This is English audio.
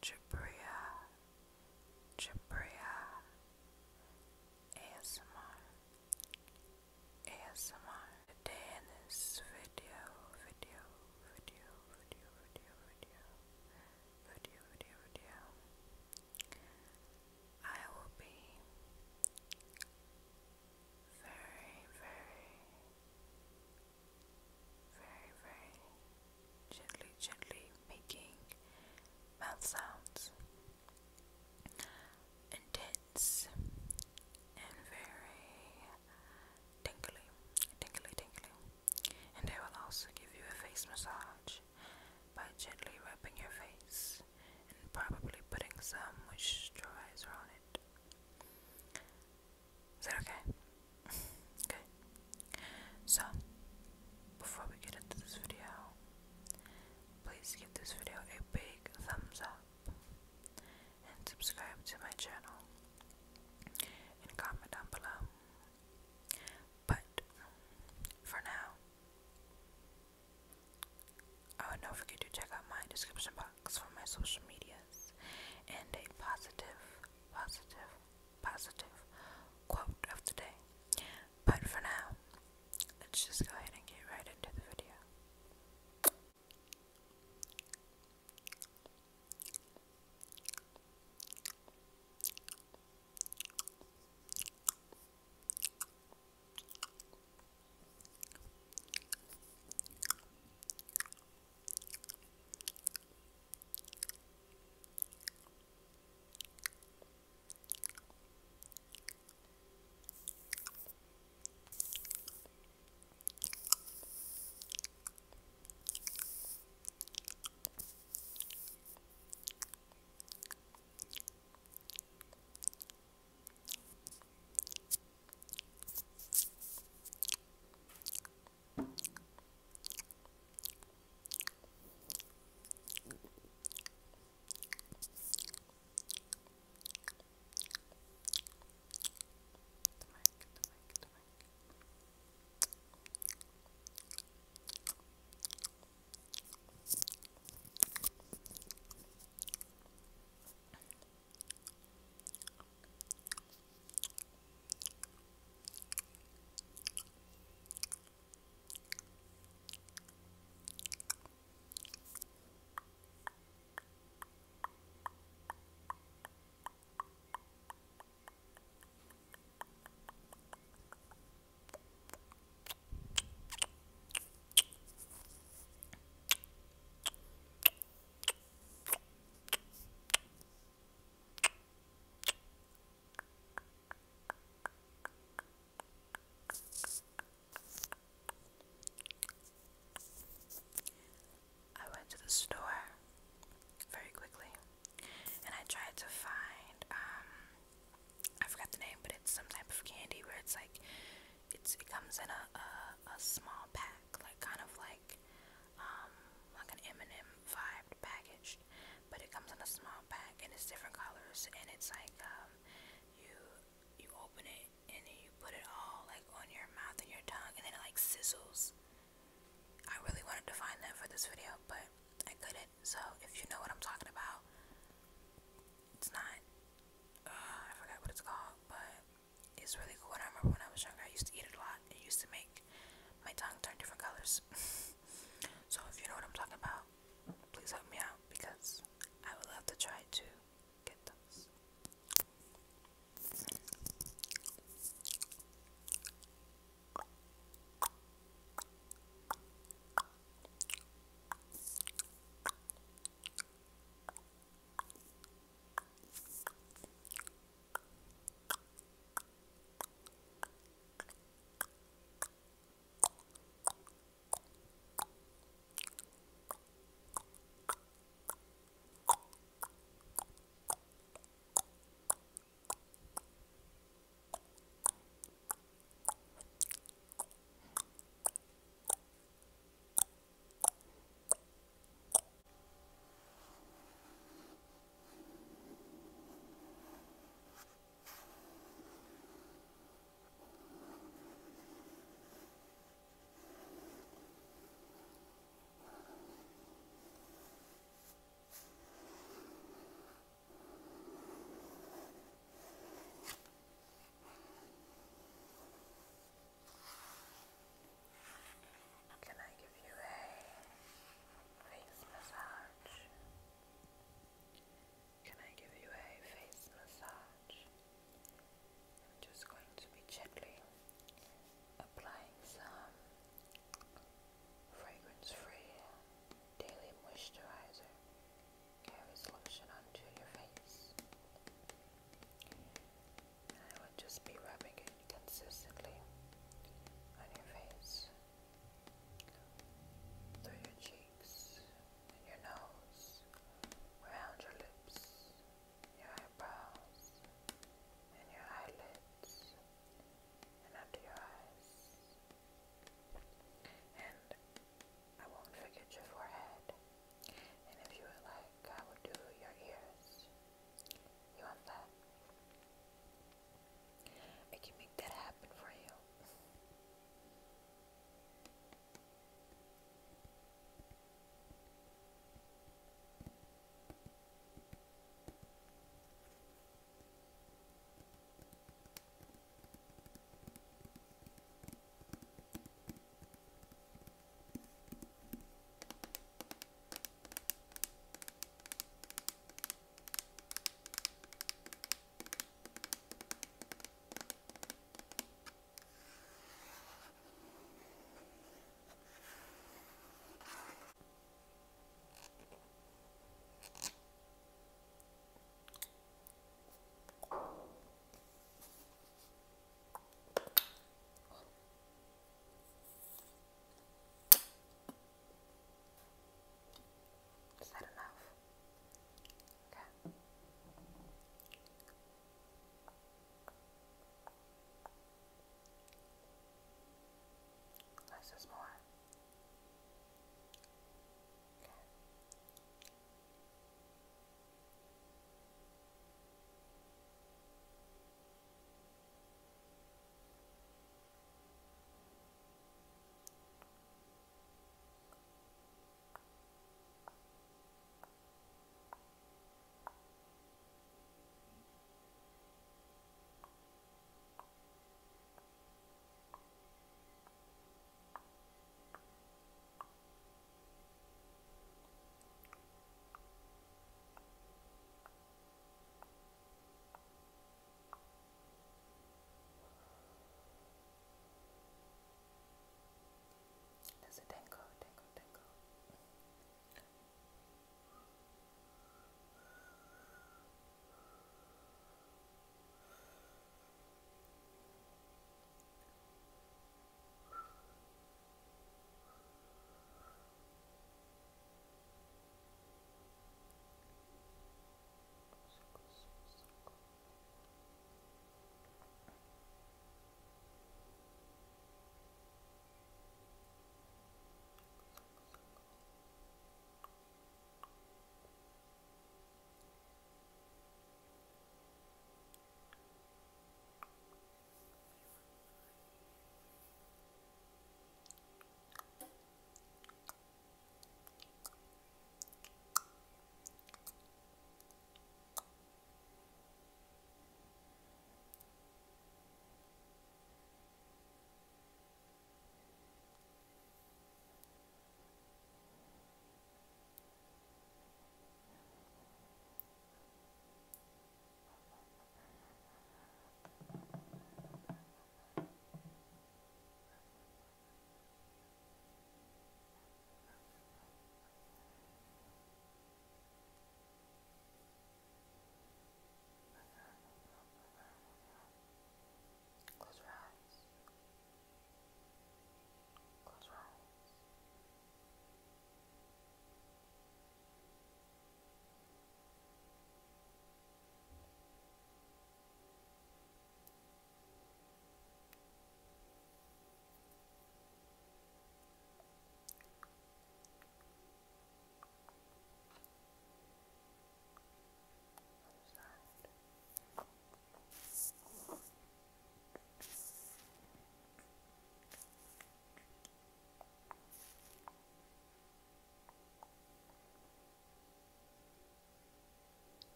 Jarbrya, Jarbrya, ASMR, ASMR. Today in this video, I will be very gently making mouth sounds, intense and very tingly, and I will also give you a face massage by gently rubbing your face and probably putting some moisturizer on it. Is that okay? Okay. So, before we get into this video, please give this video a big thumbs up and subscribe to my channel and comment down below. But for now, don't forget to check out my description box for my social medias and a positive quote of the day. But for now, let's just go ahead and get right into the video. Store very quickly, and I tried to find I forgot the name, but it's some type of candy where it's like it comes in a small pack, like kind of like an M&M vibe packaged, but it comes in a small pack and it's different colors, and it's like